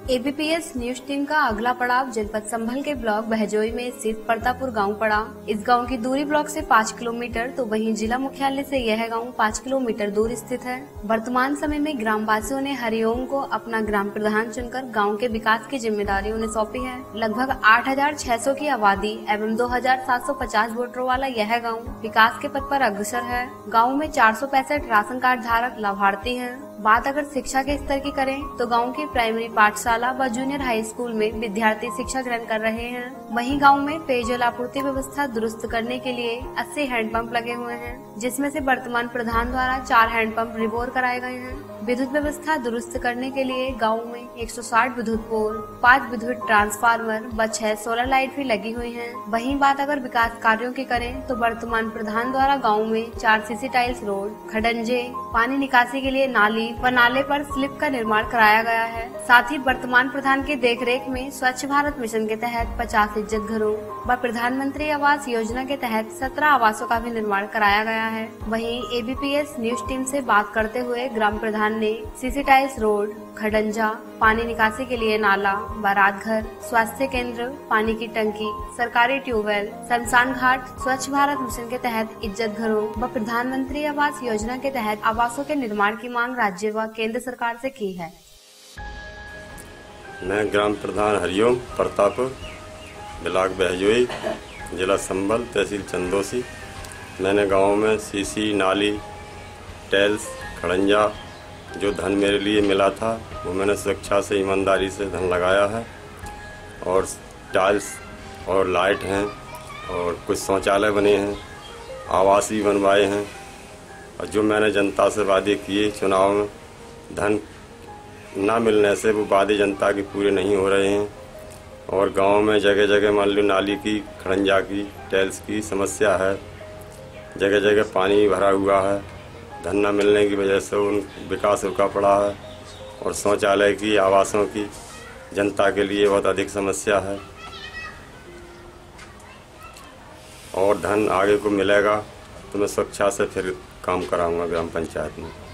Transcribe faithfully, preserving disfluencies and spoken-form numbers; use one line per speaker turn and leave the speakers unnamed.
ABPS news team का अगला पड़ाव जनपद संभल के ब्लॉक बहजोई में स्थित परतापुर गांव पड़ा। इस गांव की दूरी ब्लॉक से पाँच किलोमीटर तो वहीं जिला मुख्यालय से यह गांव पाँच किलोमीटर दूर स्थित है। वर्तमान समय में ग्रामवासियों ने हरिओम को अपना ग्राम प्रधान चुनकर गांव के विकास की जिम्मेदारी उन्हें सौंपी है। लगभग आठ हजार छह सौ की आबादी एवं दो हजार सात सौ पचास वोटरों वाला यह गाँव विकास के पथ पर अग्रसर है। गाँव में चार सौ पैंसठ राशन कार्ड धारक लाभार्थी है। बात अगर शिक्षा के स्तर की करें तो गांव की प्राइमरी पाठशाला व जूनियर हाई स्कूल में विद्यार्थी शिक्षा ग्रहण कर रहे हैं। वहीं गांव में पेयजल आपूर्ति व्यवस्था दुरुस्त करने के लिए अस्सी हैंडपंप लगे हुए हैं, जिसमें से वर्तमान प्रधान द्वारा चार हैंडपंप रिबोर कराए गए हैं। विद्युत व्यवस्था दुरुस्त करने के लिए गाँव में एक सौ साठ विद्युत पोल, पाँच विद्युत ट्रांसफार्मर व छह सोलर लाइट भी लगी हुई है। वहीं बात अगर विकास कार्यों की करें तो वर्तमान प्रधान द्वारा गाँव में चार सीसी टाइल्स रोड, खडंजे, पानी निकासी के लिए नाली व नाले पर स्लिप का निर्माण कराया गया है। साथ ही वर्तमान प्रधान के देखरेख में स्वच्छ भारत मिशन के तहत पचास इज्जत घरों व प्रधानमंत्री आवास योजना के तहत सत्रह आवासों का भी निर्माण कराया गया है। वहीं एबीपीएस न्यूज टीम से बात करते हुए ग्राम प्रधान ने सीसी टाइल्स रोड, खडंजा, पानी निकासी के लिए नाला, बारात घर, स्वास्थ्य केंद्र, पानी की टंकी, सरकारी ट्यूबवेल, शमशान घाट, स्वच्छ भारत मिशन के तहत इज्जत घरों व प्रधानमंत्री आवास योजना के तहत आवासों के निर्माण की मांग राज्य व केंद्र सरकार से की है।
मैं ग्राम प्रधान हरिओम परतापुर, ब्लॉक बहजोई, जिला संभल, तहसील चंदोसी। मैंने गांव में सीसी, नाली, टाइल्स, खड़ंजा जो धन मेरे लिए मिला था वो मैंने स्वेच्छा से ईमानदारी से धन लगाया है। और टाइल्स और लाइट हैं और कुछ शौचालय बने हैं, आवास भी बनवाए हैं। और जो मैंने जनता से वादे किए चुनाव में, धन ना मिलने से वो वादे जनता के पूरे नहीं हो रहे हैं। और गांव में जगह जगह मान लो नाली की, खड़ंजा की, टाइल्स की समस्या है। जगह जगह पानी भरा हुआ है। धन न मिलने की वजह से उन विकास रुका पड़ा है। और शौचालय की, आवासों की जनता के लिए बहुत अधिक समस्या है। और धन आगे को मिलेगा तो मैं स्वेच्छा से फिर काम कराऊंगा ग्राम पंचायत में।